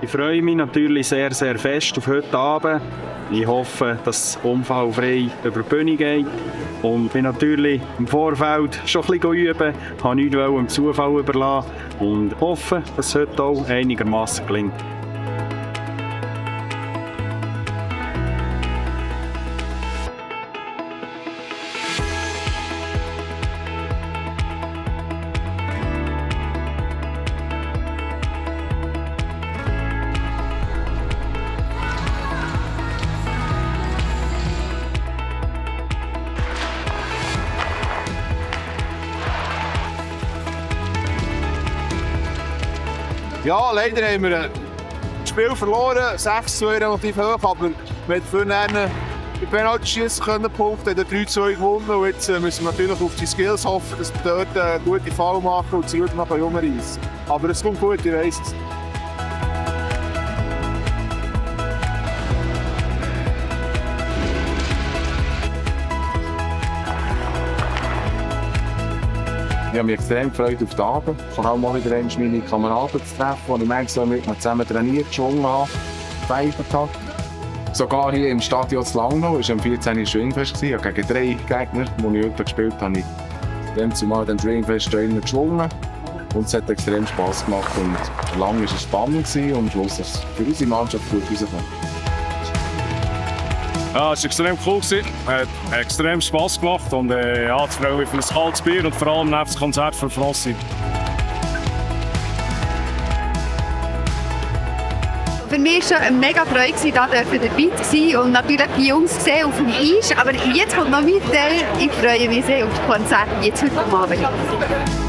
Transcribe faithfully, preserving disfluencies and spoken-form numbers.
Ich freue mich natürlich sehr, sehr fest auf heute Abend. Ich hoffe, dass es unfallfrei über die Bühne geht. Und bin natürlich im Vorfeld schon ein bisschen üben, habe nichts dem Zufall überlassen und hoffe, dass es heute auch einigermaßen gelingt. Ja, leider haben wir das Spiel verloren, sechs zwei relativ hoch, aber mit vielen die Penalty-Schiessen können punkten, haben drei zwei gewonnen und jetzt müssen wir natürlich auf die Skills hoffen, dass wir dort einen guten Fall machen und das Ziel noch umreißen. Aber es kommt gut, ich weiss es. Ich habe mich extrem gefreut auf den Abend. Vor allem auch wieder meine Kameraden zu treffen, die ich manchmal mit mir zusammen trainiert, geschwungen habe, gefeiert habe. Sogar hier im Stadion zu Langnau war am vierzehnten Schwingfest. Ich habe gegen drei Gegner, die ich heute gespielt habe, in dem zumal den Schwingfest geschwungen. Und es hat extrem Spass gemacht. Und lang war es spannend und am Schluss ist es für unsere Mannschaft gut rausgekommen. Ja, es war extrem cool. Es hat extrem Spass gemacht und äh, ja, ich freue mich auf ein kaltes Bier und vor allem neben das Konzert für Frossi. Für mich war es eine mega Freude, hier dabei zu sein und natürlich die Jungs sehen auf dem Eis. Aber jetzt kommt noch mein Teil. Ich freue mich sehr auf das Konzert jetzt heute Abend.